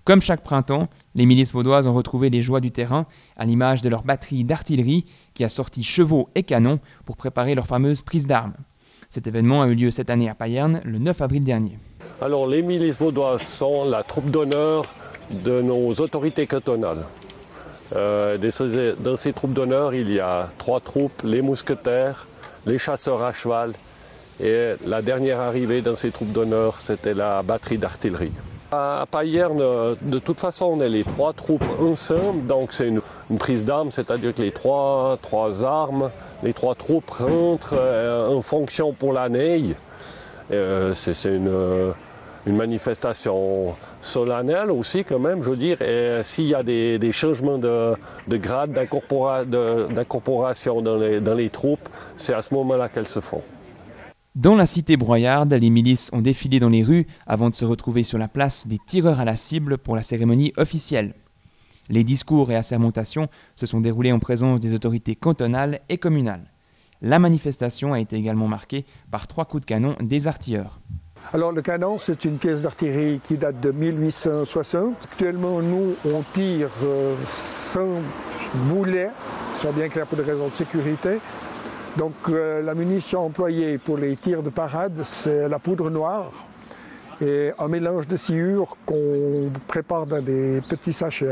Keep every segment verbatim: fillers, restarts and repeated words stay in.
Comme chaque printemps, les milices vaudoises ont retrouvé les joies du terrain à l'image de leur batterie d'artillerie qui a sorti chevaux et canons pour préparer leur fameuse prise d'armes. Cet événement a eu lieu cette année à Payerne le neuf avril dernier. Alors les milices vaudoises sont la troupe d'honneur de nos autorités cantonales. Euh, dans ces troupes d'honneur, il y a trois troupes, les mousquetaires, les chasseurs à cheval et la dernière arrivée dans ces troupes d'honneur, c'était la batterie d'artillerie. À Payerne, de toute façon, on est les trois troupes ensemble, donc c'est une, une prise d'armes, c'est-à-dire que les trois, trois armes, les trois troupes rentrent euh, en fonction pour l'année. Euh, c'est une, une manifestation solennelle aussi quand même, je veux dire. Et s'il y a des, des changements de, de grade, d'incorporation dans les, dans les troupes, c'est à ce moment-là qu'elles se font. Dans la cité broyarde, les milices ont défilé dans les rues avant de se retrouver sur la place des tireurs à la cible pour la cérémonie officielle. Les discours et assermentations se sont déroulés en présence des autorités cantonales et communales. La manifestation a été également marquée par trois coups de canon des artilleurs. Alors le canon, c'est une pièce d'artillerie qui date de mille huit cent soixante. Actuellement, nous, on tire euh, sans boulet, soit bien clair pour des raisons de sécurité. Donc euh, la munition employée pour les tirs de parade, c'est la poudre noire et un mélange de sciure qu'on prépare dans des petits sachets.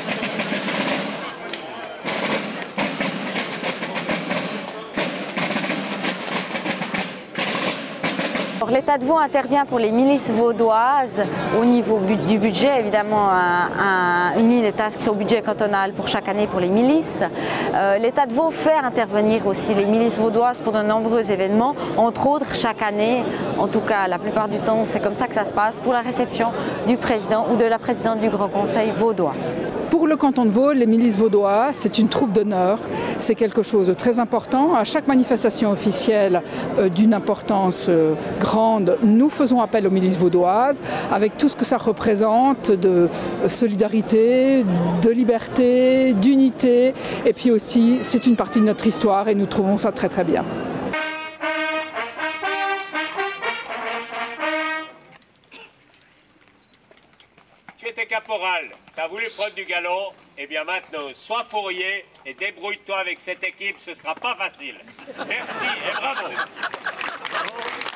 L'État de Vaud intervient pour les milices vaudoises au niveau du budget. Évidemment, un, un, une ligne est inscrite au budget cantonal pour chaque année pour les milices. Euh, L'État de Vaud fait intervenir aussi les milices vaudoises pour de nombreux événements, entre autres chaque année, en tout cas la plupart du temps c'est comme ça que ça se passe, pour la réception du président ou de la présidente du Grand Conseil vaudois. Pour le canton de Vaud, les milices vaudoises, c'est une troupe d'honneur, c'est quelque chose de très important. À chaque manifestation officielle euh, d'une importance euh, grande, nous faisons appel aux milices vaudoises avec tout ce que ça représente de solidarité, de liberté, d'unité. Et puis aussi, c'est une partie de notre histoire et nous trouvons ça très très bien. Tu étais caporal, tu as voulu prendre du galon, et bien maintenant, sois fourrier et débrouille-toi avec cette équipe, ce sera pas facile. Merci et bravo.